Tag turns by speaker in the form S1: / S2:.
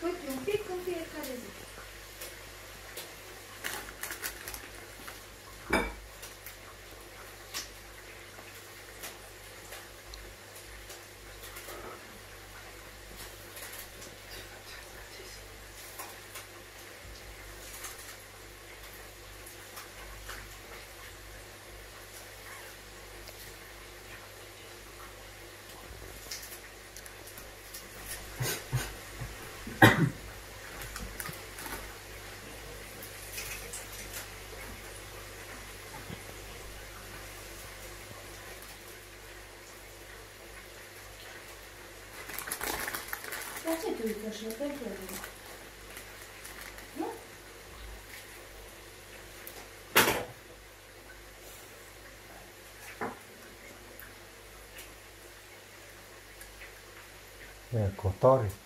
S1: Uite, un pic în fiecare zi. La ce te uiți așa? Pentru ele? Nu?
S2: E, cotare.